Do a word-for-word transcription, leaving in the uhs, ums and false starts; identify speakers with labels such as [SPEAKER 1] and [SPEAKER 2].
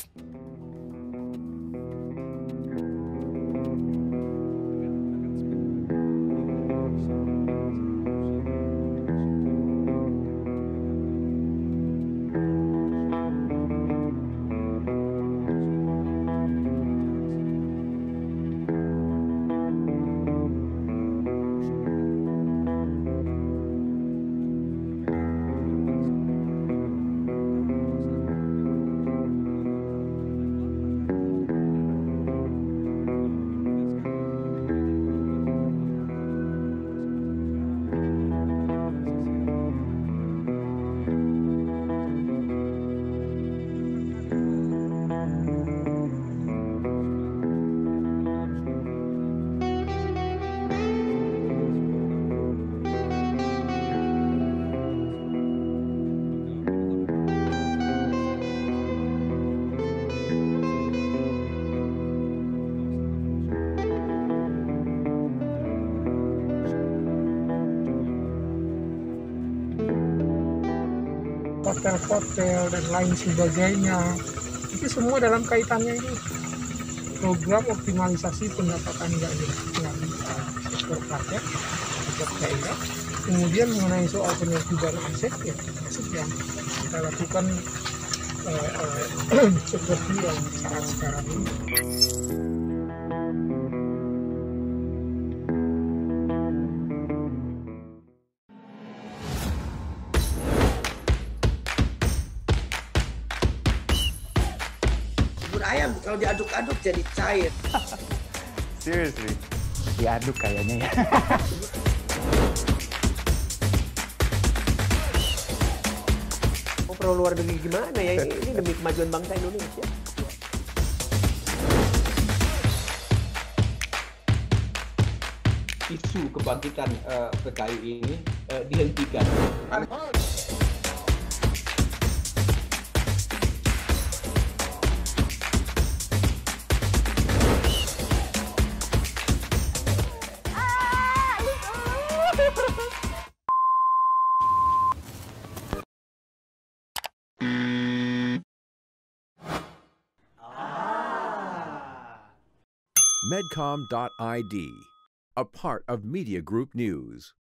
[SPEAKER 1] Hotel-hotel dan lain sebagainya, itu semua dalam kaitannya ini program optimalisasi pendapatan daerah melalui sektor pajak, sektor daerah. Kemudian mengenai soal penertiban aset, ya aset yang kita lakukan eh, eh, seperti yang saat sekarang ini.
[SPEAKER 2] Ayam kalau diaduk-aduk jadi cair.
[SPEAKER 3] Seriously, diaduk kayaknya ya.
[SPEAKER 2] Mau perlu luar negeri gimana ya? Ini demi kemajuan bangsa Indonesia.
[SPEAKER 4] Isu kebangkitan uh, P K I ini uh, dihentikan.
[SPEAKER 5] Medcom dot I D, a part of Media Group News.